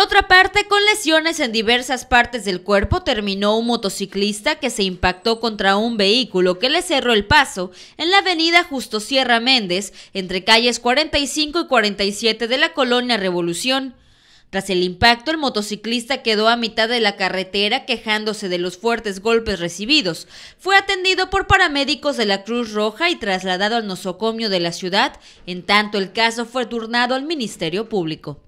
otra parte, con lesiones en diversas partes del cuerpo, terminó un motociclista que se impactó contra un vehículo que le cerró el paso en la avenida Justo Sierra Méndez, entre calles 45 y 47 de la colonia Revolución. Tras el impacto, el motociclista quedó a mitad de la carretera quejándose de los fuertes golpes recibidos. Fue atendido por paramédicos de la Cruz Roja y trasladado al nosocomio de la ciudad, en tanto el caso fue turnado al Ministerio Público.